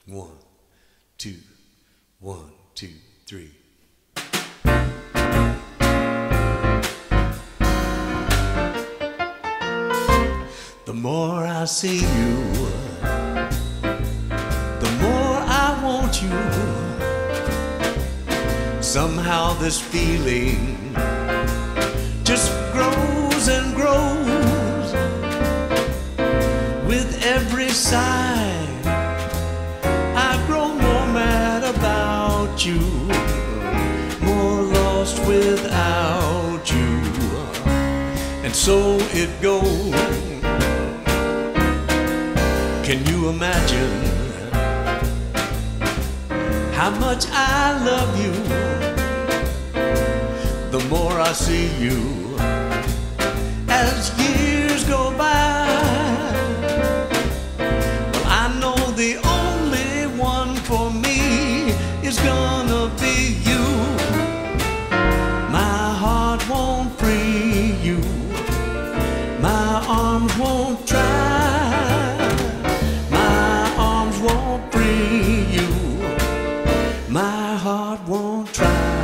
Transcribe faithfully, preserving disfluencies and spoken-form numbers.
One, two, one, two, three. The more I see you, the more I want you. Somehow this feeling just grows and grows with every sigh. I grow more mad about you, more lost without you, and so it goes. Can you imagine how much I love you? The more I see you as years go by, well, I know the only one for me is gonna be you. My heart won't free you, my arms won't try, my heart won't try.